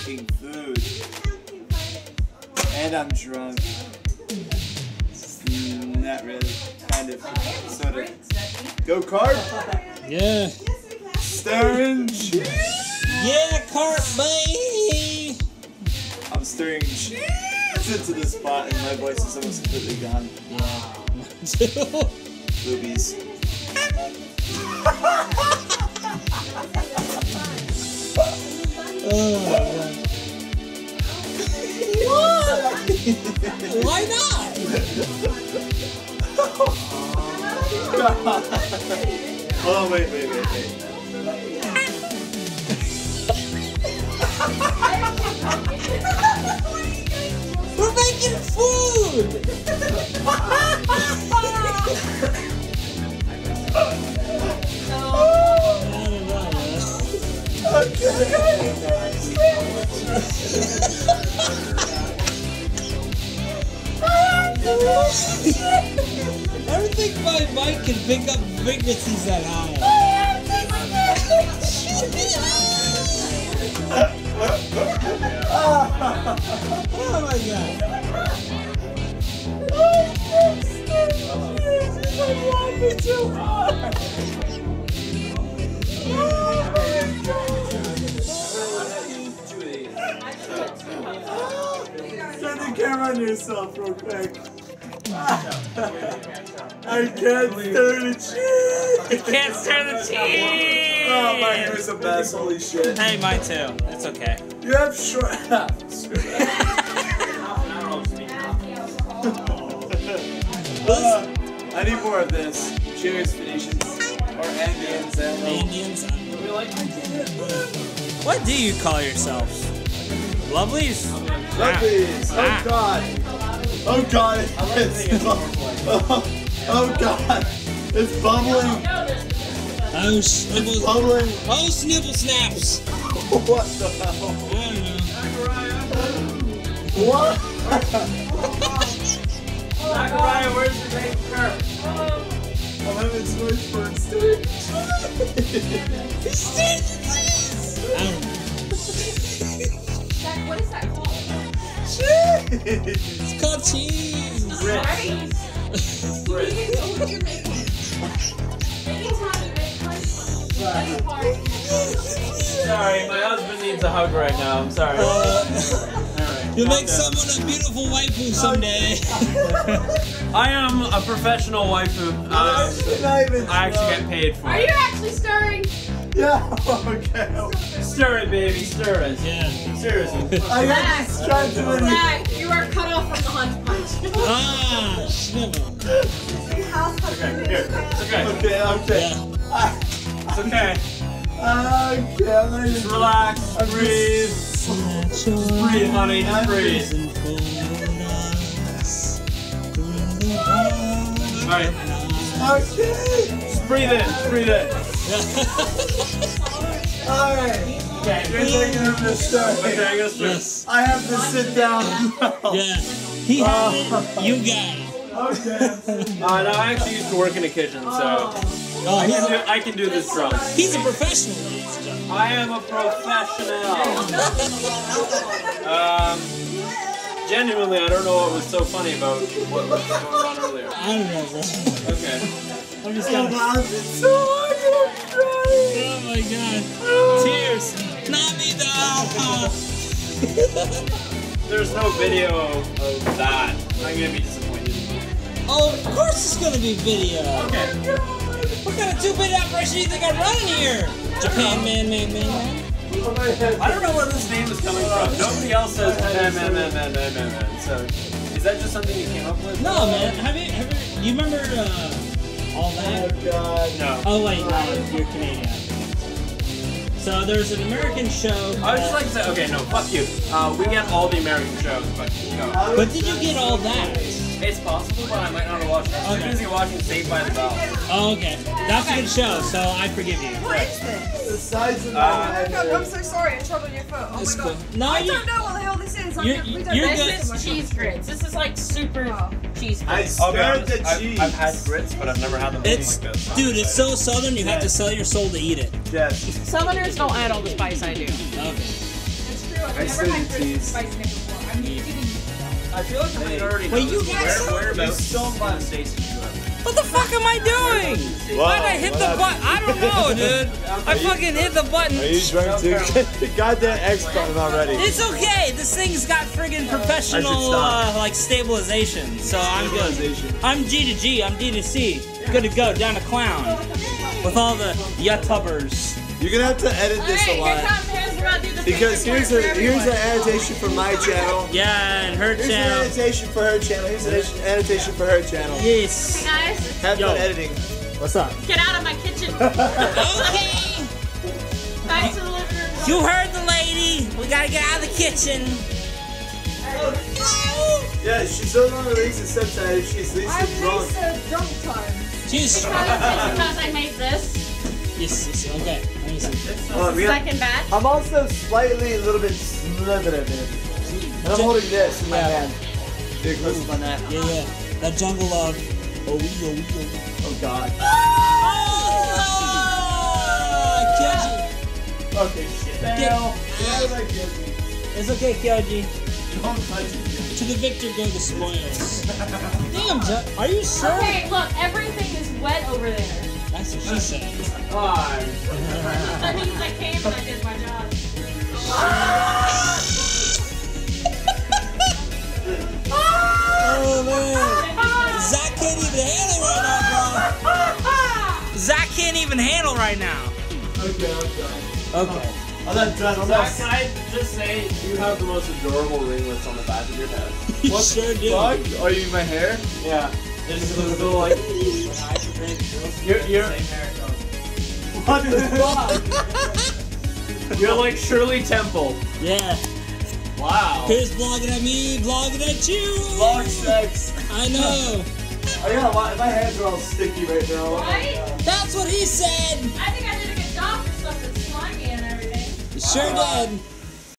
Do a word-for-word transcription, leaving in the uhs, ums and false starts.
making food. And I'm drunk. Not really. Kind of. Sort of. Go kart? Yeah. Stirring cheese. Yeah, cart, boy. I'm stirring cheese into the spot and my voice is almost completely gone. Yeah. Mine too. Boobies. Oh, why not? Oh, wait, wait, wait, wait. We're making food! I don't think my mic can pick up frequencies that high. Oh my god. I'm laughing too hard. Turn the camera on yourself real quick. I can't stir the cheese. You can't stir the cheese! Oh, my hair is a mess. Holy shit. Hey, mine too. It's okay. You have short. uh, I need more of this. Cheers, Phoenicians. Or Andeans. I don't know. Indians. What do you call yourselves? Lovelies? Lovelies. Oh, Ah. God. Oh, God. It's, oh, oh, God. It's bubbling. Oh, snibble. It's bubbling. Oh, snibble snaps. What the hell? I don't know. What? Zachariah, where's your big curve? I'm having so much fun stirring He's stirring the cheese. I don't know. Zach, what is that called? cheese. It's called cheese. Grits. Grits. Sorry, my husband needs a hug right now. I'm sorry. Uh, Alright. You'll make someone a beautiful waifu someday. I am a professional waifu. Uh, Not even I actually get paid for Are it. you actually stirring? Yeah, okay. Stir it, baby. Stir it. Yeah. Seriously. I got distracted when you... Zach, you are cut off from the hunt punch. Ah, snibble. Okay, here. It's okay. Okay, okay. Yeah. I, It's okay. I can't let Just you... relax. Breathe. Breathe, honey. Just breathe. Alright. Okay. Just breathe in. Just breathe in. Alright. Okay. You're taking him to start. Okay, I gotta start. Yes. I have to sit down. Yeah. He had it. You got it. Okay. Uh, no, I actually used to work in a kitchen, so Oh, I he's can do, a, I can do this drunk. he's a professional, ladies and gentlemen. I am a professional. Um, genuinely, I don't know what was so funny about what was going on earlier. I don't know, bro. Okay. I'm just Oh, gonna. wow, it's so hard. I'm crying. Oh my god. Tears. Namida. There's no video of that. I'm gonna be disappointed. Oh, of course it's gonna be video. Okay. What kind of two-bit operation do you think I'm running here? Japan man, man, man, man. I don't know where this name is coming from. Nobody else says man, man, man, man, man, man, man. So, is that just something you came up with? No, man. Have you, have you, you remember uh, all that? Oh, God. No. Oh wait, no, you're Canadian. So there's an American show. I would just like to say, okay, no, fuck you. Uh, we get all the American shows, but no. But did you get all that? It's possible, but I might not have watched it. I'm Okay. too busy watching Saved by the Bell. Oh, okay. That's a good show, so I forgive you. What is this? The size of Uh, my Oh my head. god, I'm so sorry, I trod on your foot. Oh It's my cool. god. No, I you. don't know what the hell this is. I'm You're- we don't you're know good. this. This is cheese grits. This is like super cheese I grits. I'll be stirred honest, the I've, cheese. I've had grits, but I've never had them It's, like this. dude, it's so southern. You have to sell your soul to eat it. Yes. Southerners don't add all the spice I do. Okay. It's true. true. I've I never still had do Christmas teas. spice mix before. I'm giving you. I feel like I already Wait, know you this. got Where, some? whereabouts You still in the States did you have? What the fuck am I doing? Why'd I hit the button? I don't know, dude. I fucking hit the button. Are you drunk too? Goddamn X button already. It's okay. This thing's got friggin' professional stop. uh, like stabilization, so I'm good. Stabilization. I'm G to G. I'm D to C. Good to go. Down to clown with all the YouTubers. You're gonna have to edit this a Alright, here lot. comes, here's where I'll do the Because favorite here's part a for here's an everyone. annotation for my channel. Yeah, and her Here's an channel. annotation for her channel. Here's an annotation for her channel. Yes. Hey guys, Have Yo. fun editing. What's up? get out of my kitchen. Okay. Back to the living room. You heard the lady. We gotta get out of the kitchen. Yeah, she's no longer Lisa Subside. She's Lisa I'm drunk. Lisa drunk time. She's. Because, it's because I made this. Yes, yes, okay. Let me see. Oh, we got- Second batch. I'm also slightly a little bit slithered in it. And I'm holding this in my Yeah. hand. Big close on that. Yeah, yeah. That jungle love. Oh, we go, we go. Oh god. Oh! Kyoji. Okay, shit. Fail. Yeah, like Yogi. It's okay, Kyoji. Don't touch it. To the victor go the spoils. Damn, Jo- are you sure? Okay, look, everything is wet over there. That's what she said. Fine. That means I came and I did my job. Oh man. Zach can't even handle right now, bro. Zach can't even handle right now. Okay, I'm done. Okay. I'm not done. I'm Zach, not. can I just say you have the most adorable ringlets on the back of your head? You What sure the do. fuck? Are you my hair? Yeah. There's a little like you're you're What the fuck? you're like Shirley Temple. Yeah. Wow. Here's vlogging at me, vlogging at you. Vlog sex. I know. I got a lot. My hands are all sticky right now. Oh my Right? God. That's what he said. I think I did a good job for stuff that's slimy and everything. You sure did.